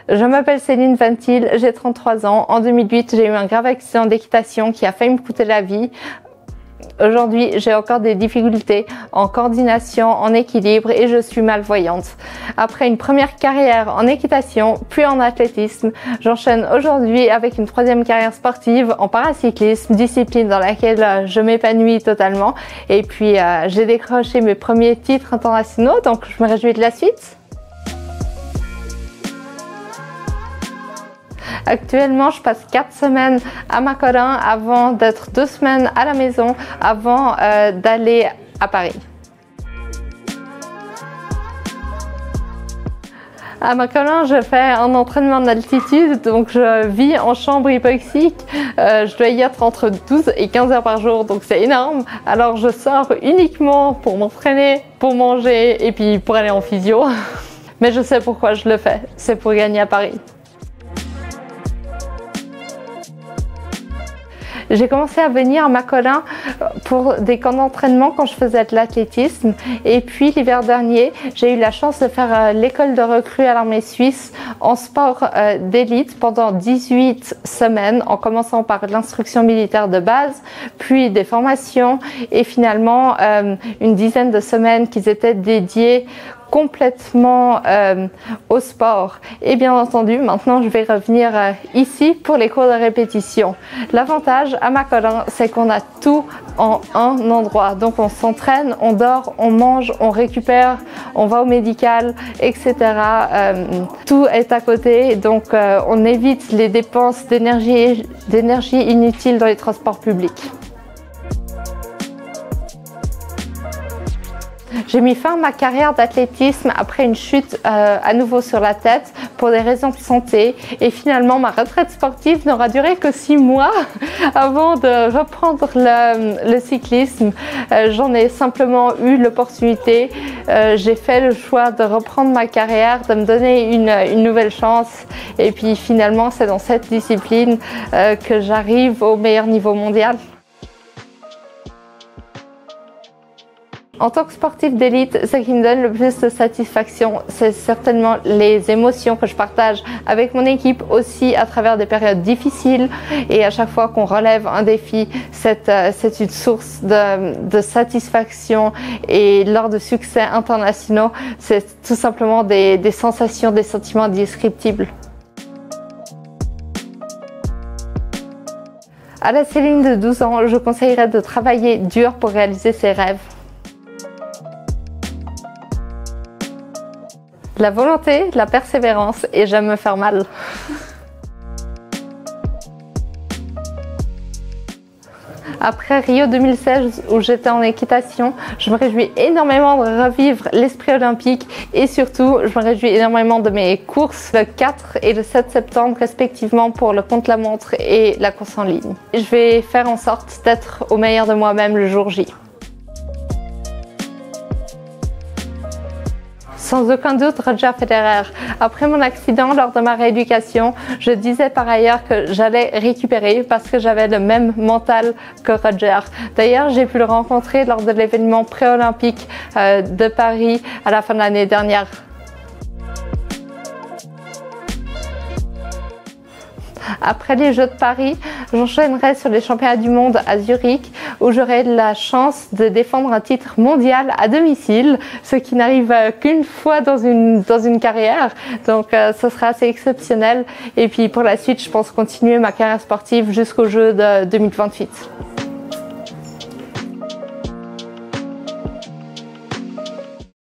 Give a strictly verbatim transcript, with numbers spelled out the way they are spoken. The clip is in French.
Je m'appelle Céline Ventil, j'ai trente-trois ans. En deux mille huit, j'ai eu un grave accident d'équitation qui a failli me coûter la vie. Aujourd'hui, j'ai encore des difficultés en coordination, en équilibre et je suis malvoyante. Après une première carrière en équitation, puis en athlétisme, j'enchaîne aujourd'hui avec une troisième carrière sportive en paracyclisme, discipline dans laquelle je m'épanouis totalement. Et puis, euh, j'ai décroché mes premiers titres internationaux, donc je me réjouis de la suite. Actuellement, je passe quatre semaines à Macolin avant d'être deux semaines à la maison avant euh, d'aller à Paris. À Macolin, je fais un entraînement d'altitude, donc je vis en chambre hypoxique. Euh, je dois y être entre douze et quinze heures par jour, donc c'est énorme. Alors je sors uniquement pour m'entraîner, pour manger et puis pour aller en physio. Mais je sais pourquoi je le fais, c'est pour gagner à Paris. J'ai commencé à venir à Macolin pour des camps d'entraînement quand je faisais de l'athlétisme. Et puis l'hiver dernier, j'ai eu la chance de faire l'école de recrue à l'armée suisse en sport d'élite pendant dix-huit semaines, en commençant par l'instruction militaire de base, puis des formations et finalement euh, une dizaine de semaines qui étaient dédiées complètement euh, au sport. Et bien entendu, maintenant je vais revenir euh, ici pour les cours de répétition. L'avantage à Macolin, c'est qu'on a tout en un endroit. Donc on s'entraîne, on dort, on mange, on récupère, on va au médical, et cetera. Euh, tout est à côté, donc euh, on évite les dépenses d'énergie d'énergie inutiles dans les transports publics. J'ai mis fin à ma carrière d'athlétisme après une chute euh, à nouveau sur la tête pour des raisons de santé et finalement ma retraite sportive n'aura duré que six mois avant de reprendre le, le cyclisme. Euh, j'en ai simplement eu l'opportunité. Euh, j'ai fait le choix de reprendre ma carrière, de me donner une, une nouvelle chance et puis finalement c'est dans cette discipline euh, que j'arrive au meilleur niveau mondial. En tant que sportif d'élite, ce qui me donne le plus de satisfaction, c'est certainement les émotions que je partage avec mon équipe, aussi à travers des périodes difficiles. Et à chaque fois qu'on relève un défi, c'est, c'est une source de, de satisfaction. Et lors de succès internationaux, c'est tout simplement des, des sensations, des sentiments indescriptibles. À la Céline de douze ans, je conseillerais de travailler dur pour réaliser ses rêves. La volonté, la persévérance et j'aime me faire mal. Après Rio deux mille seize où j'étais en équitation, je me réjouis énormément de revivre l'esprit olympique et surtout je me réjouis énormément de mes courses le quatre et le sept septembre respectivement pour le contre-la-montre et la course en ligne. Je vais faire en sorte d'être au meilleur de moi-même le jour J. Sans aucun doute, Roger Federer. Après mon accident lors de ma rééducation, je disais par ailleurs que j'allais récupérer parce que j'avais le même mental que Roger. D'ailleurs, j'ai pu le rencontrer lors de l'événement pré-olympique euh, de Paris à la fin de l'année dernière. Après les Jeux de Paris, j'enchaînerai sur les championnats du monde à Zurich où j'aurai la chance de défendre un titre mondial à domicile, ce qui n'arrive qu'une fois dans une, dans une carrière. Donc euh, ce sera assez exceptionnel. Et puis pour la suite, je pense continuer ma carrière sportive jusqu'aux Jeux de deux mille vingt-huit.